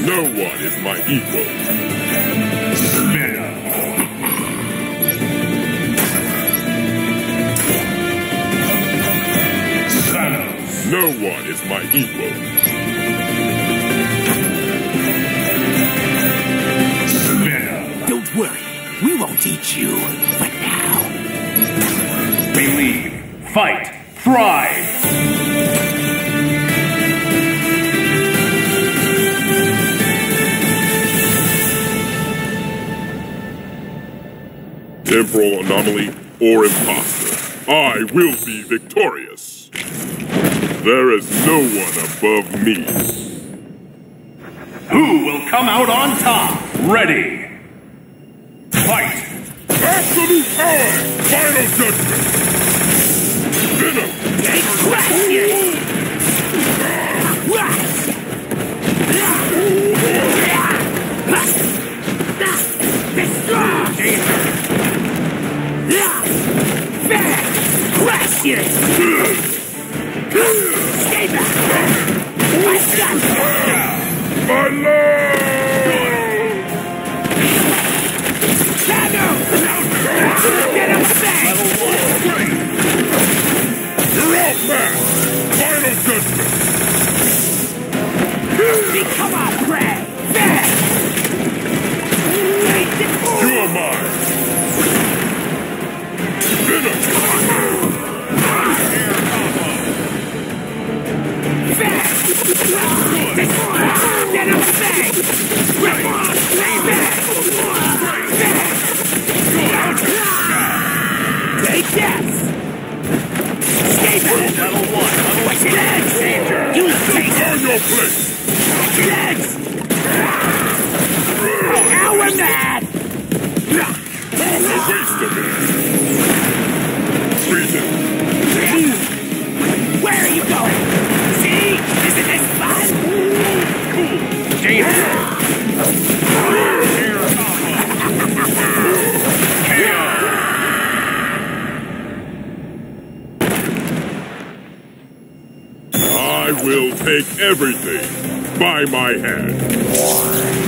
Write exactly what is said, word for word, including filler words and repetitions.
No one is my equal. Venom. Thanos. No one is my equal. Venom. Don't worry, we won't eat you. But now, Believe, fight, thrive. Temporal anomaly or imposter, I will be victorious. There is no one above me. Who will come out on top? Ready. Fight. Absolute power! Final judgment! Venom! they crush you! Crush you! Stay back! My son! My lord! Thanos! Get him safe! You're outmatched! Final judgment! Become our prey! You are mine! Venom! Get him safe! Take this! Stay back! Level one. What's your legs? You take On your place! legs! Now we're mad! A waste of it! Treason! Where are you going? See? Isn't this fun? I will take everything by my hand.